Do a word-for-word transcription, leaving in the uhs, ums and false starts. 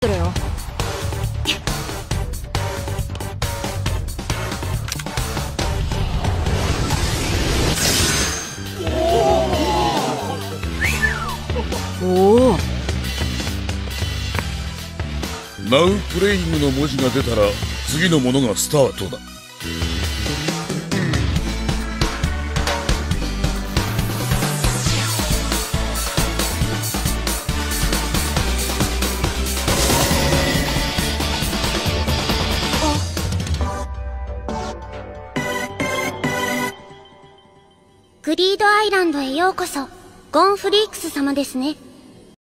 ってるよ。おお。 ナウプレイングの文字が出たら次のものがスタートだ。 グリードアイランドへようこそ。ゴンフリークス様ですね。